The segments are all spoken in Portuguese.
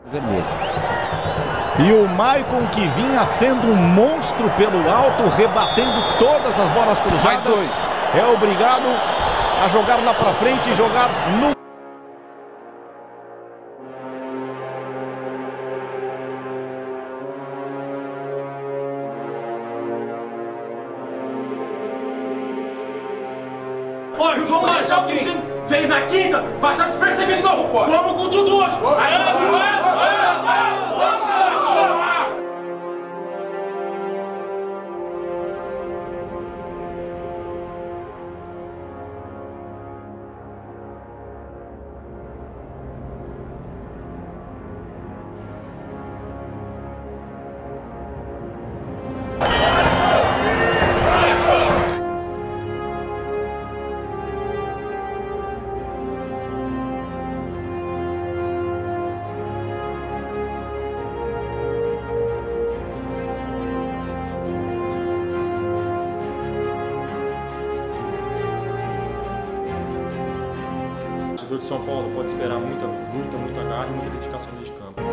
Vermelho. E o Maicon, que vinha sendo um monstro pelo alto, rebatendo todas as bolas cruzadas, é obrigado a jogar lá pra frente e jogar no... Olha, vamos achar o que a gente fez na quinta, passar despercebido, não. Vamos com o Dudu hoje. O torcedor de São Paulo pode esperar muita garra e muita dedicação dentro de campo.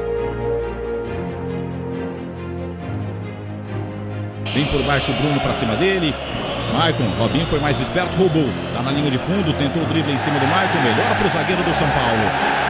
Vem por baixo o Bruno pra cima dele. Maicon, Robinho foi mais esperto, roubou. Tá na linha de fundo, tentou o drible em cima do Maicon. Melhora pro zagueiro do São Paulo.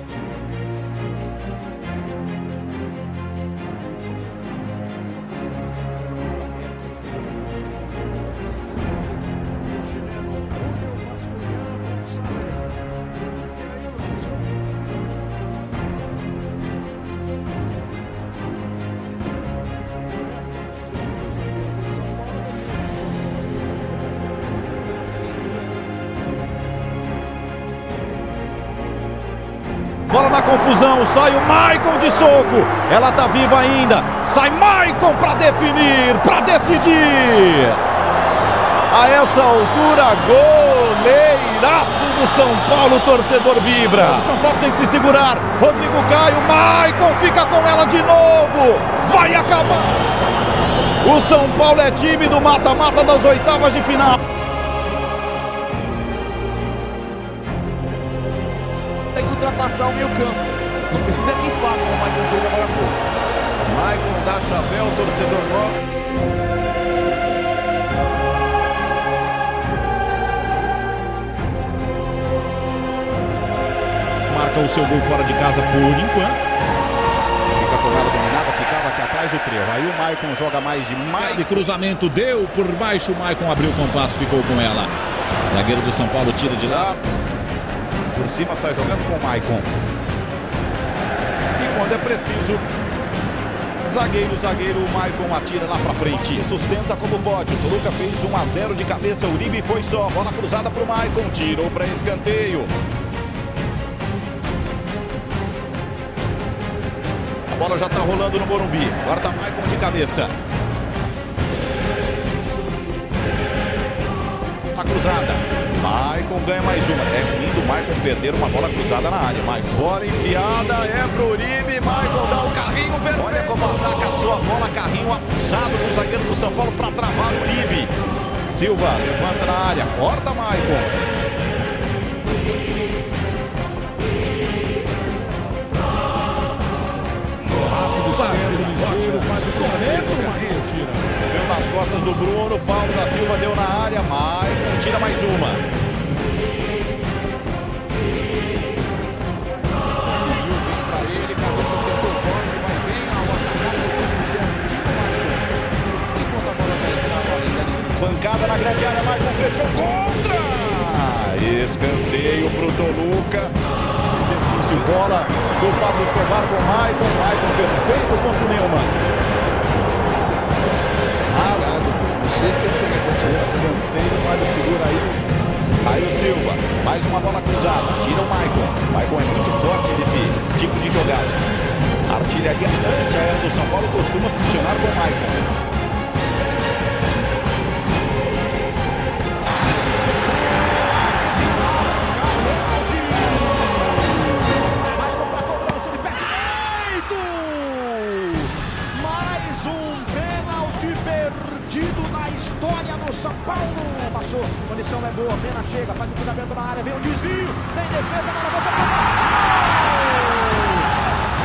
Bola na confusão, sai o Maicon de soco, ela tá viva ainda, sai Maicon para definir, para decidir. A essa altura, goleiraço do São Paulo, o torcedor vibra. O São Paulo tem que se segurar, Rodrigo Caio, Maicon fica com ela de novo, vai acabar. O São Paulo é time do mata-mata das oitavas de final. Tem que ultrapassar o meio campo. Não precisa nem falar como o Maicon fez agora há pouco. Maicon dá chapéu, o torcedor gosta. Marca o seu gol fora de casa por enquanto. Fica a jogada dominada, ficava aqui atrás o trio. Aí o Maicon joga mais de Maicon. Cruzamento deu por baixo, o Maicon abriu o compasso, ficou com ela. O zagueiro do São Paulo tira de lá. Por cima sai jogando com o Maicon. E quando é preciso, zagueiro, o Maicon atira lá pra frente. Se sustenta como pode. O Toluca fez 1-0 de cabeça. O Uribe foi só. Bola cruzada pro Maicon. Tirou pra escanteio. A bola já tá rolando no Morumbi. Corta Maicon de cabeça. A cruzada. Maicon ganha mais uma. É ruim do Maicon perder uma bola cruzada na área. Mas bola enfiada é pro Uribe. Maicon dá o carrinho perfeito. Olha como ataca só a bola. Carrinho abusado do zagueiro do São Paulo para travar o Uribe. Silva levanta na área. Corta Maicon. Ligeiro, faz o cruzamento. Deu nas costas do Bruno. Paulo da Silva deu na área. Maicon tira mais uma. Pancada na grande área, Maicon fechou contra! Escanteio pro Toluca. Exercício, bola do Pablo Escobar com Maicon. Maicon perfeito contra o Neumann. Não sei se ele tem escanteio, mas segura aí. Aí o Silva, mais uma bola cruzada. Tira o Maicon. Maicon é muito forte nesse tipo de jogada. A artilharia antiaérea do São Paulo costuma funcionar com o Maicon. História do São Paulo, passou, condição é boa, Pena chega, faz o cruzamento na área, vem o desvio, tem defesa, bola volta para o gol!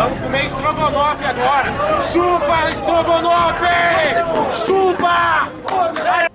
Vamos comer estrogonofe agora. Chupa, estrogonofe! Chupa!